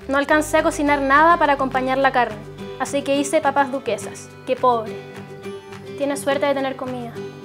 No alcancé a cocinar nada para acompañar la carne, así que hice papas duquesas. ¡Qué pobre! Tienes suerte de tener comida.